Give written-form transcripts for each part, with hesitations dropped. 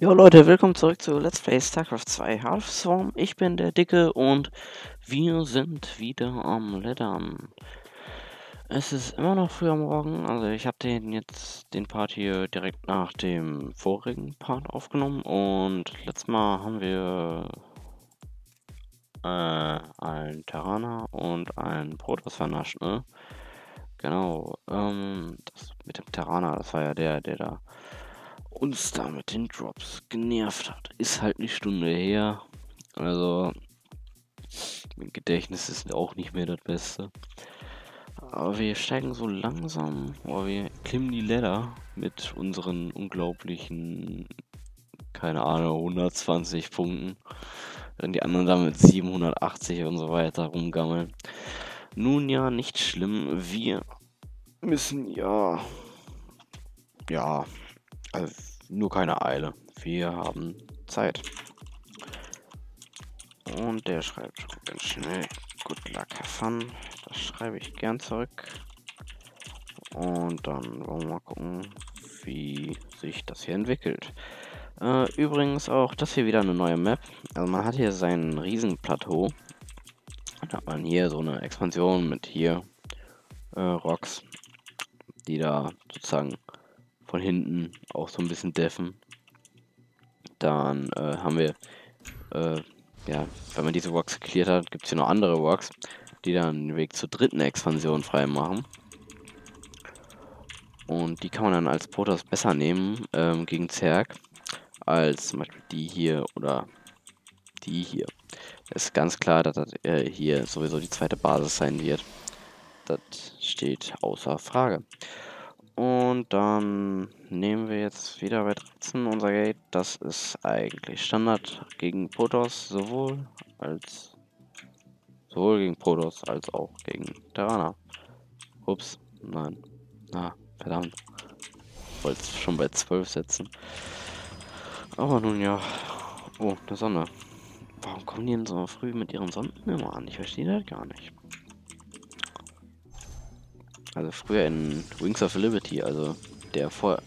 Jo Leute, willkommen zurück zu Let's Play StarCraft 2 Half-Swarm. Ich bin der Dicke und wir sind wieder am Leddern. Es ist immer noch früh am Morgen, also ich habe den Part hier direkt nach dem vorigen Part aufgenommen und letztes Mal haben wir einen Terraner und einen Protoss vernascht, ne? Genau, das mit dem Terraner, das war ja der da uns da mit den Drops genervt hat. Ist halt eine Stunde her. Also, mein Gedächtnis ist auch nicht mehr das Beste. Aber wir steigen so langsam, oder wir klimmen die Ladder mit unseren unglaublichen, keine Ahnung, 120 Punkten. Während die anderen da mit 780 und so weiter rumgammeln. Nun ja, nicht schlimm. Wir müssen ja, also nur keine Eile. Wir haben Zeit. Und der schreibt schon ganz schnell Good luck, have fun. Das schreibe ich gern zurück. Und dann wollen wir mal gucken, wie sich das hier entwickelt. Übrigens auch das hier wieder eine neue Map. Also man hat hier sein Riesenplateau. Da hat man hier so eine Expansion mit hier Rocks, die da sozusagen von hinten auch so ein bisschen deffen. Dann haben wir ja, wenn man diese Rocks geklärt hat, gibt es hier noch andere Rocks, die dann den Weg zur dritten Expansion frei machen. Und die kann man dann als Protoss besser nehmen gegen Zerg, als zum Beispiel die hier oder die hier. Ist ganz klar, dass das hier sowieso die zweite Basis sein wird. Das steht außer Frage. Und dann nehmen wir jetzt wieder bei 13 unser Gate. Das ist eigentlich Standard gegen Protoss, sowohl gegen Protoss als auch gegen Terraner. Ups, nein. Ah, verdammt. Ich wollte es schon bei 12 setzen. Aber nun ja. Oh, eine Sonne. Warum kommen die denn so früh mit ihren Sonden immer an? Ich verstehe das gar nicht. Also früher in Wings of Liberty, also der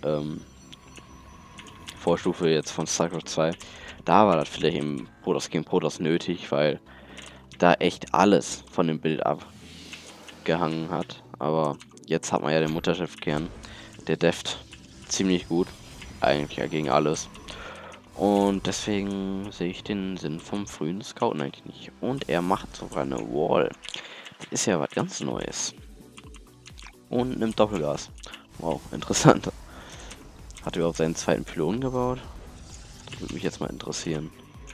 Vorstufe jetzt von StarCraft 2, da war das vielleicht im Protoss gegen Protoss nötig, weil da echt alles von dem Bild abgehangen hat. Aber jetzt hat man ja den Mutterschiffkern. Der deft ziemlich gut. Eigentlich ja gegen alles. Und deswegen sehe ich den Sinn vom frühen Scouten eigentlich nicht. Und er macht sogar eine Wall. Das ist ja was ganz Neues. Und nimmt Doppelgas. Wow, interessant. Hat er überhaupt seinen zweiten Pylon gebaut? Das würde mich jetzt mal interessieren.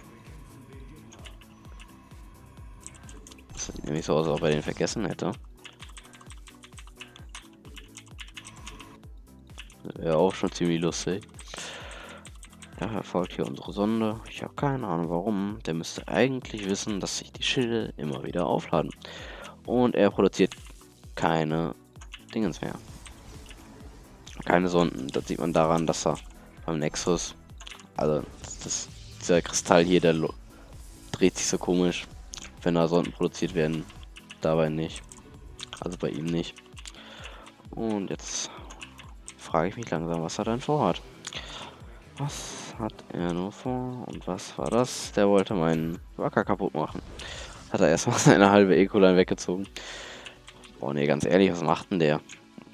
Das sieht nämlich so aus, als ob er den vergessen hätte. Wäre auch schon ziemlich lustig. Da erfolgt hier unsere Sonde. Ich habe keine Ahnung warum. Der müsste eigentlich wissen, dass sich die Schilde immer wieder aufladen. Und er produziert keine Dingens mehr. Keine Sonden. Das sieht man daran, dass er beim Nexus, also dieser Kristall hier, der dreht sich so komisch, wenn da Sonden produziert werden. Dabei nicht. Also bei ihm nicht. Und jetzt frage ich mich langsam, was er denn vorhat. Was hat er nur vor? Und was war das? Der wollte meinen Wacker kaputt machen. Hat er erstmal seine halbe Eco-Line weggezogen. Boah, ne, ganz ehrlich, was macht denn der?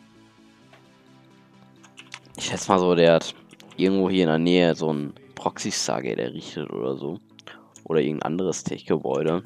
Ich schätze mal so, der hat irgendwo hier in der Nähe so ein Proxy-Stargate errichtet oder so. Oder irgendein anderes Tech-Gebäude.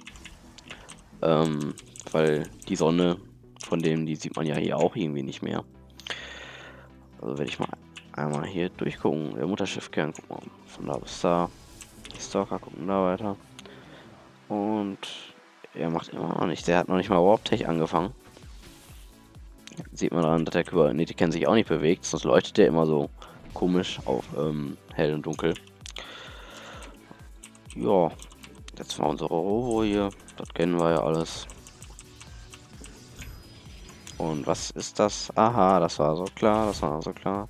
Weil die Sonne von dem, die sieht man ja hier auch irgendwie nicht mehr. Also werde ich mal einmal hier durchgucken. Der Mutterschiffkern, guck mal, von da bis da. Die Stalker gucken da weiter. Und er macht immer noch nicht. Der hat noch nicht mal Warp-Tech angefangen. Sieht man daran, dass der Kybernetiker sich auch nicht bewegt. Sonst leuchtet der immer so komisch auf hell und dunkel. Ja, jetzt mal unsere Robo hier. Das kennen wir ja alles. Und was ist das? Aha, das war so klar, das war so klar.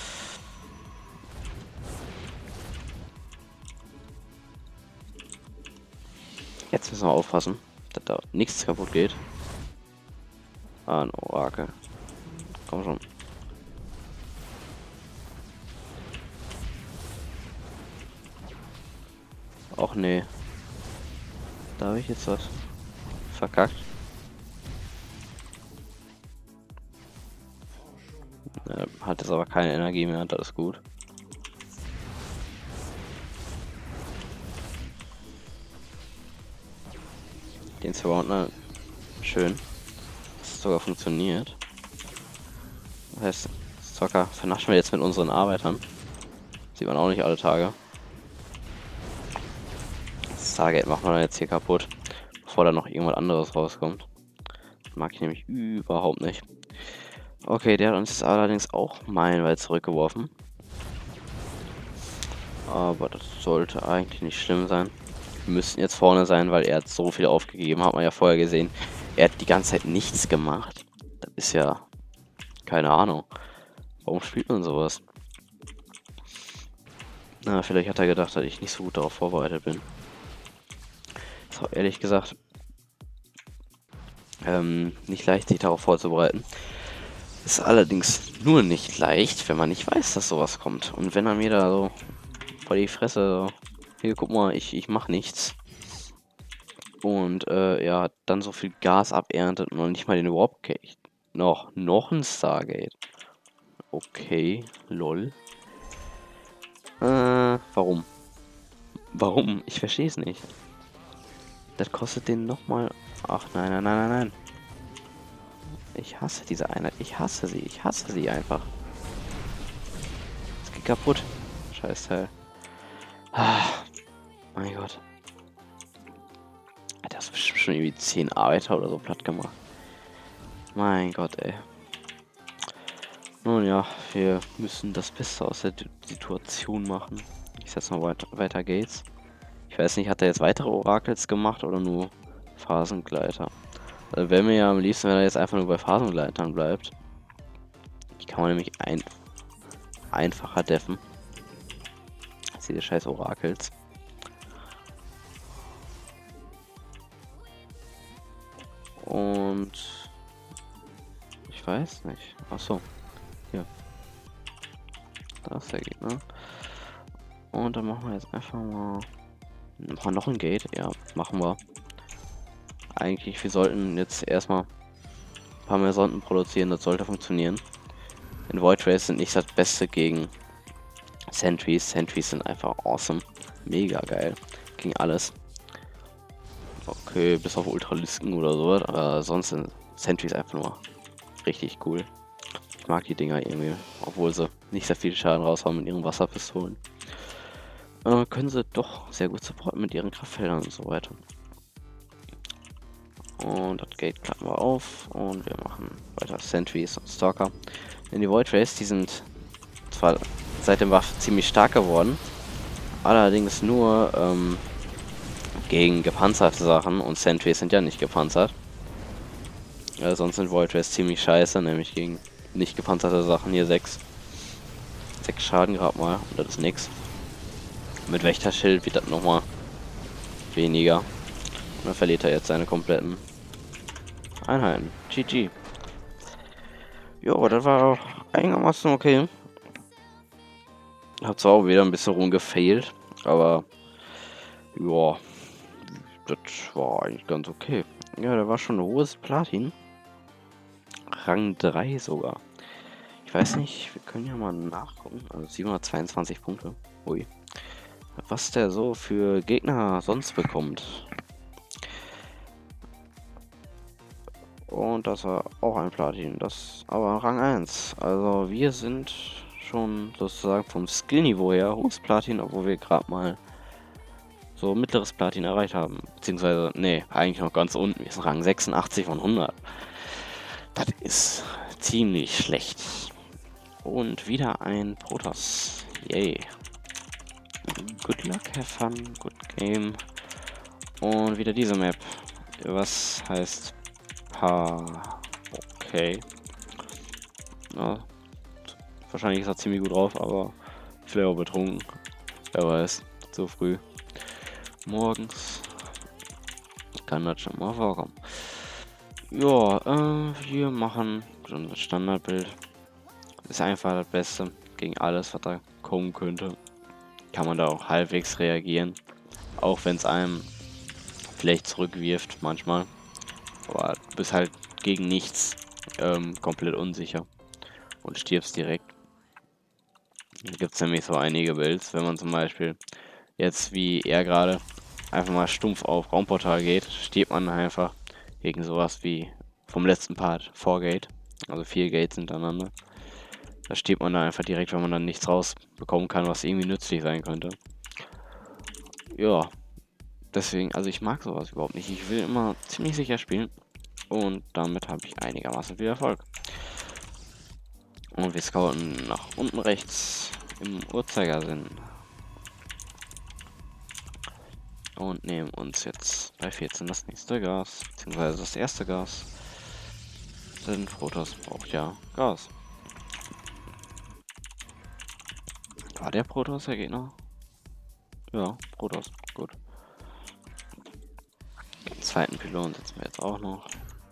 Jetzt müssen wir aufpassen, dass da nichts kaputt geht. Ah, ein Orakel. Komm schon. Och nee. Da habe ich jetzt was verkackt. Hat jetzt aber keine Energie mehr, das ist gut. Den Surrounder. Schön. Das sogar funktioniert. Das heißt, Zocker vernaschen wir jetzt mit unseren Arbeitern. Sieht man auch nicht alle Tage. Das Stargate machen wir jetzt hier kaputt, bevor da noch irgendwas anderes rauskommt. Das mag ich nämlich überhaupt nicht. Okay, der hat uns jetzt allerdings auch meilenweit zurückgeworfen. Aber das sollte eigentlich nicht schlimm sein. Wir müssten jetzt vorne sein, weil er hat so viel aufgegeben, hat man ja vorher gesehen. Er hat die ganze Zeit nichts gemacht. Das ist ja... keine Ahnung. Warum spielt man sowas? Na, vielleicht hat er gedacht, dass ich nicht so gut darauf vorbereitet bin. So, ehrlich gesagt, nicht leicht, sich darauf vorzubereiten. Ist allerdings nur nicht leicht, wenn man nicht weiß, dass sowas kommt. Und wenn er mir da so vor die Fresse, so, hier, guck mal, ich mach nichts. Und ja, dann so viel Gas aberntet und noch nicht mal den Warp kriegt. Noch ein Stargate. Okay, lol. Warum? Warum? Ich verstehe es nicht. Das kostet den nochmal... Ach, nein, nein, nein, nein, nein. Ich hasse diese Einheit. Ich hasse sie. Ich hasse sie einfach. Es geht kaputt. Scheiß Teil. Ah, mein Gott. Das ist bestimmt schon irgendwie 10 Arbeiter oder so platt gemacht. Mein Gott, ey. Nun ja, wir müssen das Beste aus der Situation machen. Ich setze mal weiter geht's. Ich weiß nicht, hat er jetzt weitere Orakels gemacht oder nur Phasengleiter? Also wäre mir ja am liebsten, wenn er jetzt einfach nur bei Phasengleitern bleibt. Die kann man nämlich einfacher deffen. Diese scheiß Orakels. Und ich weiß nicht. Achso. Hier. Da ist der Gegner. Und dann machen wir jetzt einfach mal. Machen wir noch ein Gate? Ja, machen wir. Eigentlich, wir sollten jetzt erstmal ein paar mehr Sonden produzieren, das sollte funktionieren. Denn Void Rays sind nicht das Beste gegen Sentries. Sentries sind einfach awesome. Mega geil. Gegen alles. Okay, bis auf Ultralisken oder sowas, aber sonst sind Sentries einfach nur richtig cool. Ich mag die Dinger irgendwie, obwohl sie nicht sehr viel Schaden raushauen mit ihren Wasserpistolen. Können sie doch sehr gut supporten mit ihren Kraftfeldern und so weiter. Und das Gate klappen wir auf und wir machen weiter Sentries und Stalker. Denn die Void Rays, die sind zwar seit dem Buff ziemlich stark geworden, allerdings nur gegen gepanzerte Sachen und Sentries sind ja nicht gepanzert. Sonst sind Void Rays ziemlich scheiße, nämlich gegen nicht gepanzerte Sachen hier 6 Schaden gerade mal und das ist nix. Mit Wächterschild wird das nochmal weniger. Und dann verliert er jetzt seine kompletten Einheiten. GG. Jo, das war auch einigermaßen okay. Hab zwar auch wieder ein bisschen rumgefailt, aber ja, das war eigentlich ganz okay. Ja, da war schon ein hohes Platin. Rang 3 sogar. Ich weiß nicht, wir können ja mal nachgucken. Also 722 Punkte. Ui. Was der so für Gegner sonst bekommt. Und das war auch ein Platin. Das aber Rang 1. Also wir sind schon sozusagen vom Skillniveau her hohes Platin, obwohl wir gerade mal so mittleres Platin erreicht haben. Beziehungsweise, nee, eigentlich noch ganz unten. Wir sind Rang 86 von 100. Das ist ziemlich schlecht. Und wieder ein Protoss. Yay. Good luck, have fun, good game. Und wieder diese Map. Was heißt okay. Ja, wahrscheinlich ist er ziemlich gut drauf, aber vielleicht auch betrunken. Wer weiß, so früh. Morgens kann das schon mal vorkommen. Ja, wir machen schon das Standardbild. Ist einfach das Beste gegen alles, was da kommen könnte. Kann man da auch halbwegs reagieren. Auch wenn es einem vielleicht zurückwirft manchmal. Aber du bist halt gegen nichts komplett unsicher und stirbst direkt. Da gibt es nämlich so einige Builds, wenn man zum Beispiel jetzt wie er gerade einfach mal stumpf auf Raumportal geht, stirbt man einfach gegen sowas wie vom letzten Part 4 Gate, also 4 Gates hintereinander. Da stirbt man dann einfach direkt, wenn man dann nichts rausbekommen kann, was irgendwie nützlich sein könnte. Ja, deswegen, also ich mag sowas überhaupt nicht. Ich will immer ziemlich sicher spielen und damit habe ich einigermaßen viel Erfolg. Und wir scouten nach unten rechts im Uhrzeigersinn. Und nehmen uns jetzt bei 14 das nächste Gas, beziehungsweise das erste Gas. Denn Protoss braucht ja Gas. War der Protoss der Gegner? Ja, Protoss, gut. Den zweiten Pylon setzen wir jetzt auch noch.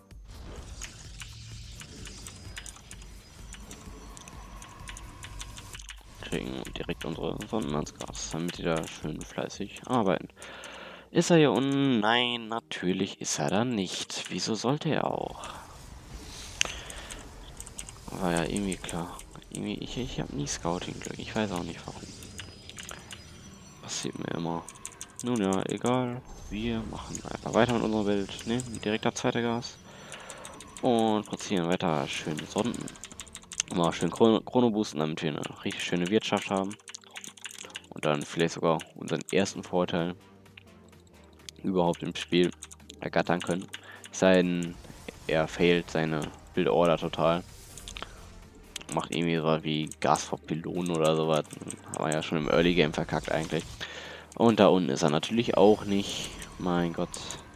Kriegen direkt unsere Sonden ans Gas, damit die da schön fleißig arbeiten. Ist er hier unten? Nein, natürlich ist er da nicht. Wieso sollte er auch? War ja irgendwie klar. Irgendwie, ich habe nie Scouting-Glück. Ich weiß auch nicht warum. Passiert mir immer. Nun ja, egal. Wir machen einfach weiter mit unserer Welt. Ne, direkt das zweite Gas. Und produzieren weiter schöne Sonden. Mal schön Chrono boosten, damit wir eine richtig schöne Wirtschaft haben. Und dann vielleicht sogar unseren ersten Vorteil überhaupt im Spiel ergattern können. Es sei denn, er failt seine Build Order total. Macht irgendwie so wie Gas vor Pylonen oder sowas. Haben wir ja schon im Early Game verkackt eigentlich. Und da unten ist er natürlich auch nicht. Mein Gott.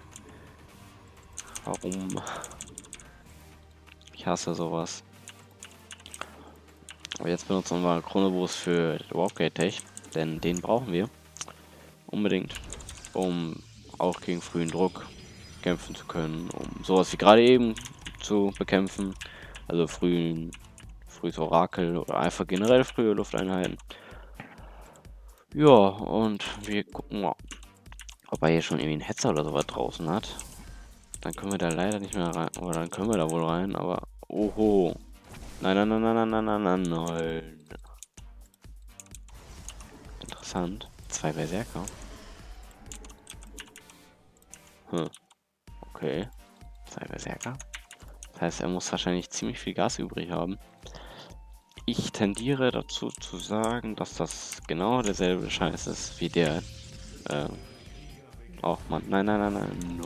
Warum? Ich hasse sowas. Aber jetzt benutzen wir Chronoboost für Warpgate Tech, denn den brauchen wir unbedingt, um auch gegen frühen Druck kämpfen zu können, um sowas wie gerade eben zu bekämpfen, also frühes Orakel oder einfach generell frühe Lufteinheiten. Ja, und wir gucken mal, ob er hier schon irgendwie einen Hetzer oder sowas draußen hat. Dann können wir da leider nicht mehr rein, oder dann können wir da wohl rein, aber oho. Nein, nein, nein, nein, nein, nein, nein, nein. Interessant. 2 Berserker. Okay. 2 Berserker. Das heißt, er muss wahrscheinlich ziemlich viel Gas übrig haben. Ich tendiere dazu zu sagen, dass das genau derselbe Scheiß ist wie der. Oh Mann. Nein, nein, nein, nein.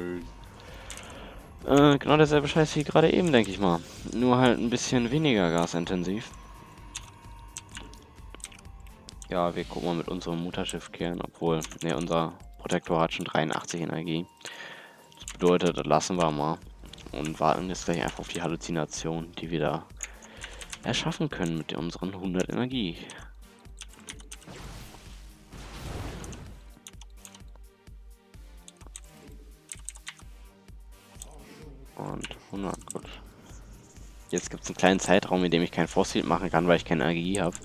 Nein. Genau derselbe Scheiß wie gerade eben, denke ich mal. Nur halt ein bisschen weniger gasintensiv. Ja, wir gucken mal mit unserem Mutterschiff kehren, obwohl, ne, unser Protektor hat schon 83 Energie. Das bedeutet, das lassen wir mal und warten jetzt gleich einfach auf die Halluzination, die wir da erschaffen können mit unseren 100 Energie. Und 100, gut. Jetzt gibt es einen kleinen Zeitraum, in dem ich kein Force-Field machen kann, weil ich keine Energie habe.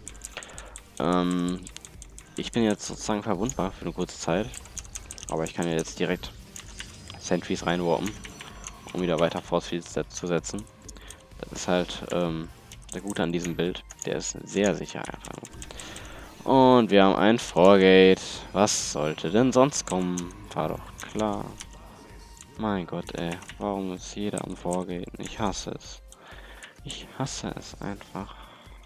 Ich bin jetzt sozusagen verwundbar für eine kurze Zeit. Aber ich kann ja jetzt direkt Sentries reinwarpen, um wieder weiter Force-Fields zu setzen. Das ist halt der Gute an diesem Bild. Der ist sehr sicher einfach. Und wir haben ein Vorgate. Was sollte denn sonst kommen? War doch klar. Mein Gott, ey. Warum ist jeder am Vorgate? Ich hasse es. Ich hasse es einfach.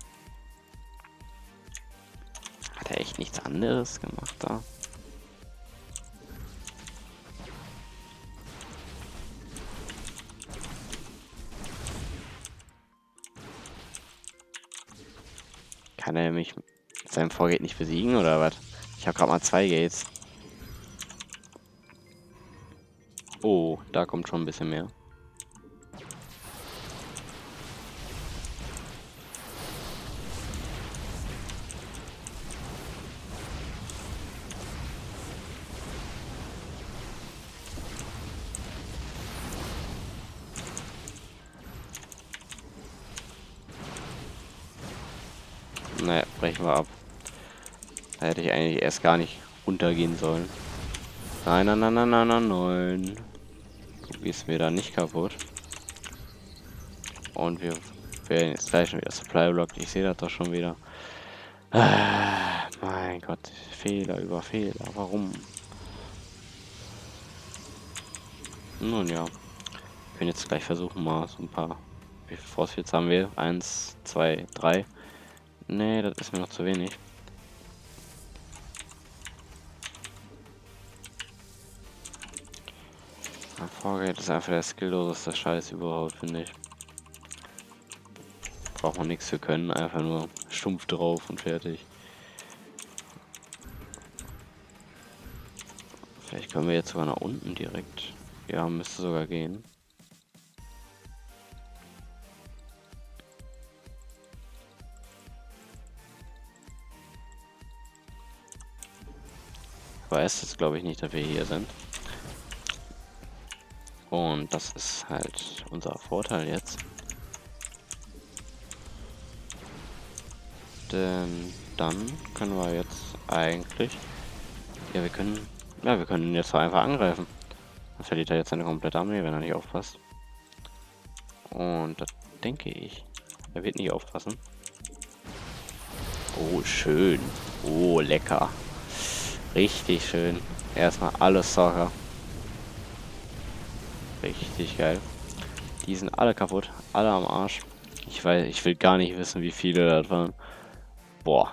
Hat er echt nichts anderes gemacht da? Kann er mich mit seinem Vorgate nicht besiegen oder was? Ich habe gerade mal 2 Gates. Oh, da kommt schon ein bisschen mehr. Naja, brechen wir ab. Da hätte ich eigentlich erst gar nicht runtergehen sollen. Nein, nein, nein, nein, nein, nein, nein. Du gehst mir da nicht kaputt. Und wir werden jetzt gleich schon wieder Supply Block. Ich sehe das doch schon wieder. Mein Gott. Fehler über Fehler. Warum? Nun ja. Wir können jetzt gleich versuchen, mal so ein paar. Wie viele Force Fields haben wir? 1, 2, 3. Nee, das ist mir noch zu wenig. Vorgate ist einfach der skillloseste Scheiß überhaupt, finde ich. Braucht man nichts für können, einfach nur stumpf drauf und fertig. Vielleicht können wir jetzt sogar nach unten direkt. Ja, müsste sogar gehen. Weiß jetzt glaube ich nicht, dass wir hier sind. Und das ist halt unser Vorteil jetzt. Denn dann können wir jetzt eigentlich... Ja, wir können ihn jetzt einfach angreifen. Dann verliert er jetzt seine komplette Armee, wenn er nicht aufpasst. Und das denke ich. Er wird nicht aufpassen. Oh, schön. Oh, lecker. Richtig schön. Erstmal alles Soccer. Richtig geil. Die sind alle kaputt. Alle am Arsch. Ich will gar nicht wissen, wie viele das waren. Boah.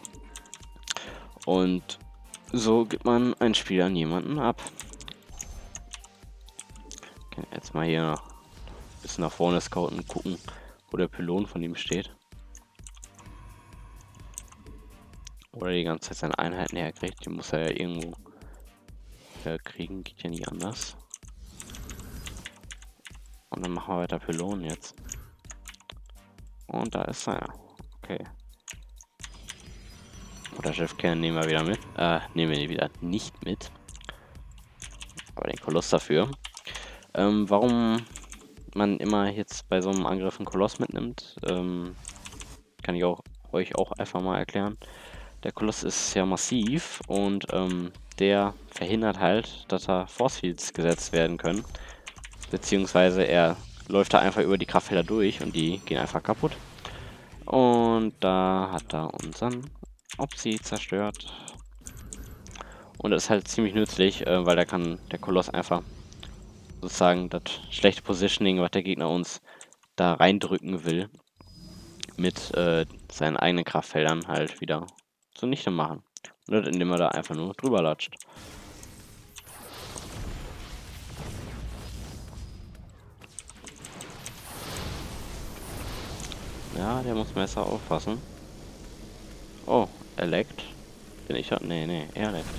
Und so gibt man ein Spiel an jemanden ab. Okay, jetzt mal hier noch ein bisschen nach vorne scouten, gucken, wo der Pylon von ihm steht. Oder die ganze Zeit seine Einheiten herkriegt. Die muss er ja irgendwo herkriegen. Geht ja nie anders. Und dann machen wir weiter Pylon jetzt. Und da ist einer. Okay. Oder Schiffkern nehmen wir wieder mit. Nehmen wir wieder nicht mit. Aber den Koloss dafür. Warum man immer jetzt bei so einem Angriff einen Koloss mitnimmt, kann ich euch auch einfach mal erklären. Der Koloss ist ja massiv und der verhindert halt, dass da Force Fields gesetzt werden können. Beziehungsweise er läuft da einfach über die Kraftfelder durch und die gehen einfach kaputt. Und da hat er unseren Opsi zerstört. Und das ist halt ziemlich nützlich, weil der Koloss einfach sozusagen das schlechte Positioning, was der Gegner uns da reindrücken will, mit seinen eigenen Kraftfeldern halt wieder zunichte machen. Und das, indem er da einfach nur drüber latscht. Ja, der muss besser aufpassen. Oh, er leckt. Bin ich da? Nee, er leckt.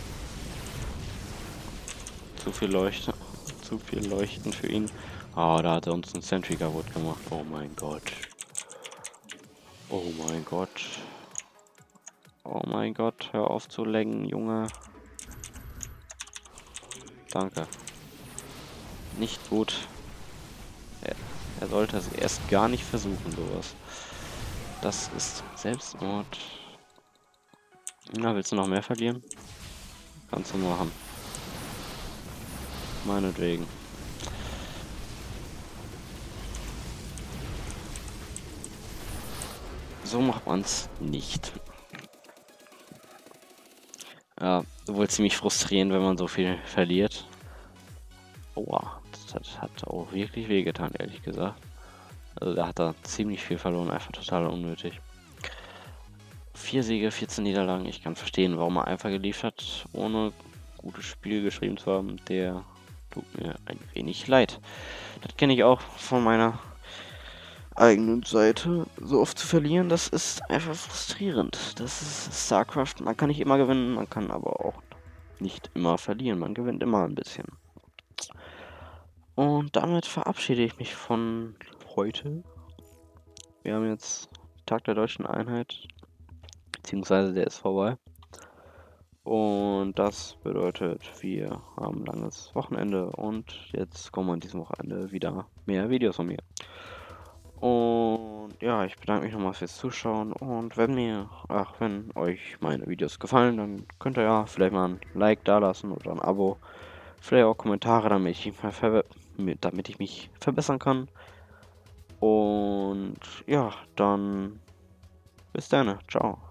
Zu viel Leuchten. Zu viel Leuchten für ihn. Oh, da hat er uns einen Sentry kaputt gemacht. Oh mein Gott. Oh mein Gott. Oh mein Gott, hör auf zu lenken, Junge. Danke. Nicht gut. Er sollte es erst gar nicht versuchen, sowas. Das ist Selbstmord. Na, willst du noch mehr verlieren? Kannst du machen. Meinetwegen. So macht man's nicht. Ja, wohl ziemlich frustrierend, wenn man so viel verliert. Oha, das hat auch wirklich wehgetan, ehrlich gesagt. Also da hat er ziemlich viel verloren, einfach total unnötig. 4 Siege, 14 Niederlagen. Ich kann verstehen, warum er einfach geliefert hat, ohne gutes Spiel geschrieben zu haben. Der tut mir ein wenig leid. Das kenne ich auch von meiner eigenen Seite. So oft zu verlieren, das ist einfach frustrierend. Das ist StarCraft. Man kann nicht immer gewinnen, man kann aber auch nicht immer verlieren. Man gewinnt immer ein bisschen. Und damit verabschiede ich mich von heute. Wir haben jetzt Tag der Deutschen Einheit. Beziehungsweise der ist vorbei. Und das bedeutet, wir haben ein langes Wochenende und jetzt kommen an diesem Wochenende wieder mehr Videos von mir. Und ja, ich bedanke mich nochmal fürs Zuschauen und wenn euch meine Videos gefallen, dann könnt ihr ja vielleicht mal ein Like dalassen oder ein Abo. Vielleicht auch Kommentare, damit ich mich verbessern kann. Und ja, dann bis dann. Ciao.